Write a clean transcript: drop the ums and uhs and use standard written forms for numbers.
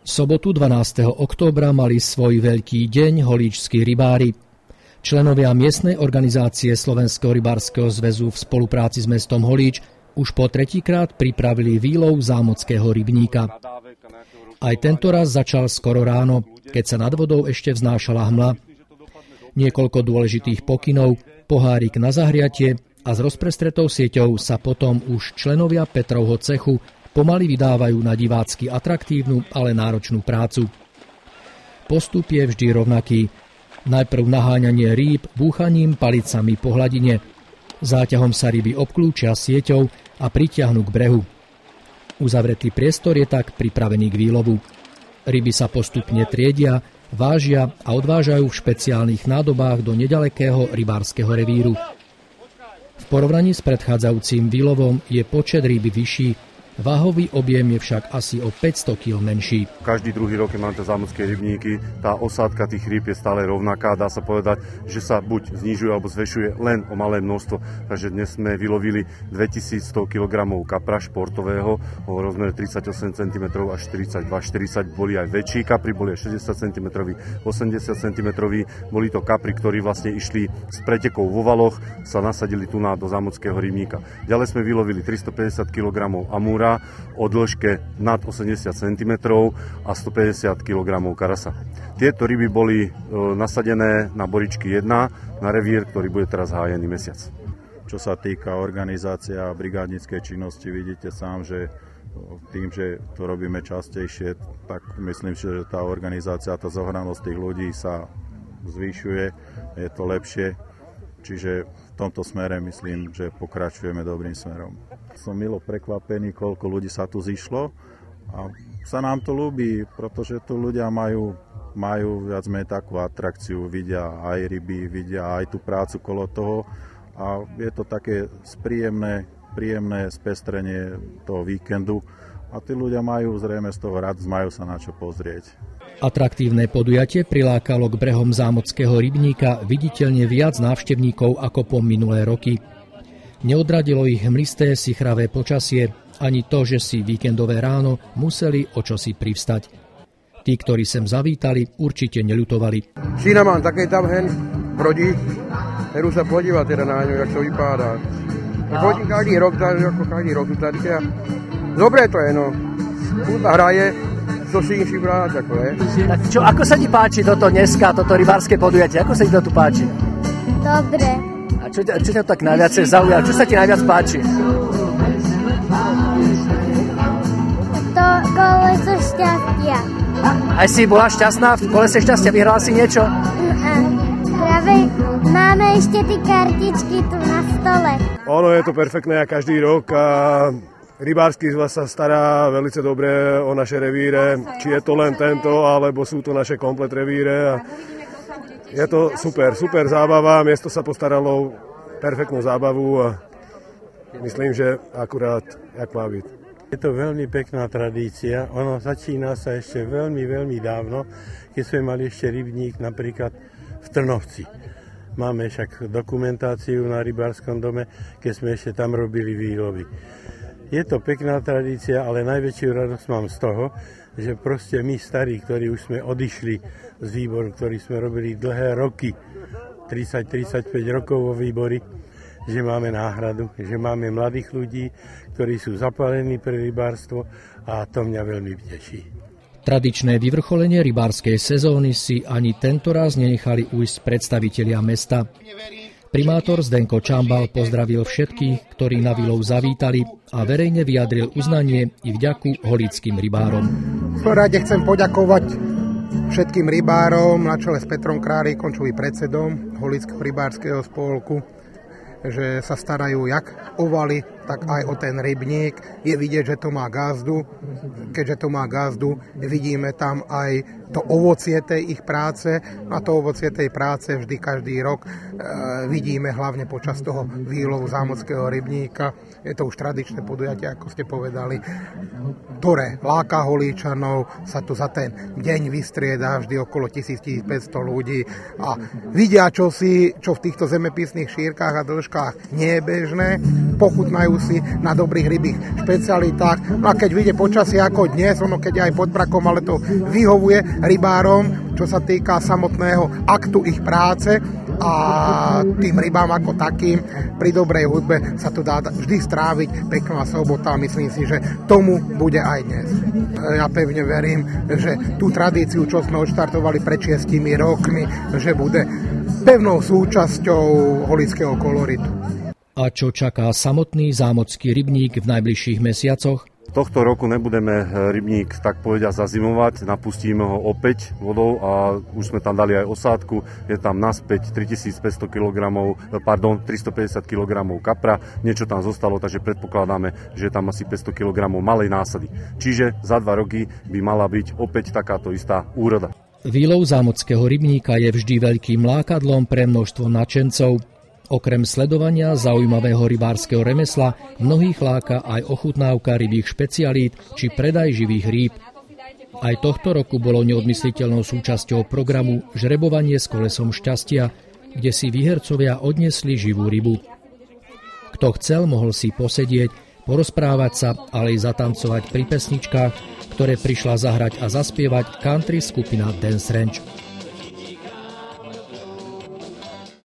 V sobotu 12. októbra mali svoj veľký deň holíčskí rybári. Členovia miestnej organizácie Slovenského rybárskeho zväzu v spolupráci s mestom Holíč už po tretíkrát pripravili výlov zámockého rybníka. Aj tento raz začal skoro ráno, keď sa nad vodou ešte vznášala hmla. Niekoľko dôležitých pokynov, pohárik na zahriatie a s rozprestretou sieťou sa potom už členovia Petrovho cechu pomaly vydávajú na divácky atraktívnu, ale náročnú prácu. Postup je vždy rovnaký. Najprv naháňanie rýb búchaním palicami po hladine. Záťahom sa ryby obklúčia sieťou a pritiahnu k brehu. Uzavretý priestor je tak pripravený k výlovu. Ryby sa postupne triedia, vážia a odvážajú v špeciálnych nádobách do nedalekého rybárskeho revíru. V porovnaní s predchádzajúcim výlovom je počet ryby vyšší, váhový objem je však asi o 500 kg menší. Každý druhý rok, keď máme zámocké rybníky, tá osádka tých rýb je stále rovnaká. Dá sa povedať, že sa buď znižuje alebo zväčšuje len o malé množstvo. Takže dnes sme vylovili 2100 kg kapra športového, o rozmere 38 cm až 42-40. Boli aj väčší kapri, boli aj 60 cm, 80 cm. Boli to kapri, ktorí vlastne išli z pretekov vo valoch, sa nasadili tu do zámockého rybníka. Ďalej sme vylovili 350 kg amúra o dĺžke nad 80 cm a 150 kg karasa. Tieto ryby boli nasadené na boričky 1 na revír, ktorý bude teraz hájený mesiac. Čo sa týka organizácia brigádnickej činnosti, vidíte sám, že tým, že to robíme častejšie, tak myslím, že tá organizácia, tá zohranosť tých ľudí sa zvyšuje, je to lepšie. Čiže v tomto smere myslím, že pokračujeme dobrým smerom. Som milo prekvapený, koľko ľudí sa tu zišlo a sa nám to ľúbi, pretože tu ľudia majú viac menej takú atrakciu, vidia aj ryby, vidia aj tú prácu kolo toho a je to také príjemné spestrenie toho víkendu a tí ľudia majú zrejme z toho radosť, majú sa na čo pozrieť. Atraktívne podujatie prilákalo k brehom zámockého rybníka viditeľne viac návštevníkov ako po minulé roky. Neodradilo ich hmlisté, sichravé počasie, ani to, že si víkendové ráno museli o čosi privstať. Tí, ktorí sem zavítali, určite neľutovali. Sína mám také tam hen brodí, kterou sa podívať teda na ňu, jak to vypadá. Chodím každý rok, ako každý rok tady. Dobré to je, no. Kúta hraje, co si im brát, ako je. Tak čo, ako sa ti páči toto dneska, toto rybárske podujatie? Ako sa ti to tu páči? Dobre. A čo ťa tak najviac zaujalo? Čo sa ti najviac páči? To koleso šťastia. Aj si bola šťastná v kolese šťastia? Vyhrala si niečo? Práve máme ešte tie kartičky tu na stole. Ono je to perfektné a každý rok a rybársky zväz sa stará veľmi dobre o naše revíre, či je to len tento, alebo sú to naše komplet revíre. Je to super zábava, miesto sa postaralo perfektnú zábavu a myslím, že akurát, jak má byť. Je to veľmi pekná tradícia, ono začína sa ešte veľmi, veľmi dávno, keď sme mali ešte rybník napríklad v Trnovci. Máme však dokumentáciu na rybárskom dome, keď sme ešte tam robili výlovy. Je to pekná tradícia, ale najväčšiu radosť mám z toho, že proste my starí, ktorí už sme odišli z výboru, ktorí sme robili dlhé roky, 30-35 rokov vo výbori, že máme náhradu, že máme mladých ľudí, ktorí sú zapálení pre rybárstvo a to mňa veľmi teší. Tradičné vyvrcholenie rybárskej sezóny si ani tento raz nenechali ujsť predstavitelia mesta. Primátor Zdenko Čambal pozdravil všetkých, ktorí na výlov zavítali a verejne vyjadril uznanie i vďaku holíckym rybárom. V rade chcem poďakovať všetkým rybárom na čele s Petrom Králikom, čo je predsedom Holíckého rybárskeho spolku, že sa starajú jak o valy, tak aj o ten rybník. Je vidieť, že to má gazdu. Keďže to má gazdu, vidíme tam aj to ovocie tej ich práce. A to ovocie tej práce vždy každý rok vidíme hlavne počas toho výlovu zámockého rybníka. Je to už tradičné podujatie, ako ste povedali, ktoré láka Holíčanov, sa tu za ten deň vystriedá vždy okolo 1000-1500 ľudí a vidia čo v týchto zemepisných šírkach a dĺžkach nie je bežné, pochutnajú si na dobrých rybých špecialitách. No a keď vyjde počasie ako dnes, keď je aj pod brakom, ale to vyhovuje rybárom, čo sa týka samotného aktu ich práce a tým rybám ako takým pri dobrej hudbe sa to dá vždy stráviť pekná sobota a myslím si, že tomu bude aj dnes. Ja pevne verím, že tú tradíciu, čo sme odštartovali pred 6 rokmi, že bude pevnou súčasťou holického koloritu. A čo čaká samotný zámocký rybník v najbližších mesiacoch? Tohto roku nebudeme rybník tak povediať zazimovať, napustíme ho opäť vodou a už sme tam dali aj osádku, je tam naspäť 350 kg kapra, niečo tam zostalo, takže predpokladáme, že je tam asi 500 kg malej násady. Čiže za 2 roky by mala byť opäť takáto istá úroda. Výlov zámockého rybníka je vždy veľkým lákadlom pre množstvo nadšencov. Okrem sledovania zaujímavého rybárskeho remesla mnohých láka aj ochutnávka rybých špecialít či predaj živých rýb. Aj tohto roku bolo neodmysliteľnou súčasťou programu žrebovanie s kolesom šťastia, kde si výhercovia odnesli živú rybu. Kto chcel, mohol si posedieť, porozprávať sa, ale i zatancovať pri pesničkách, ktoré prišla zahrať a zaspievať country skupina Dance Ranch.